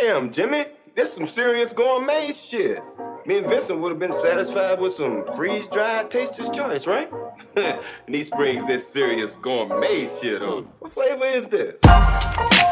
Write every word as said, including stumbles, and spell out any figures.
Damn, Jimmy, this some serious gourmet shit. Me and Vincent would have been satisfied with some freeze-dried Taster's Choice, right? And he springs this serious gourmet shit on. What flavor is this?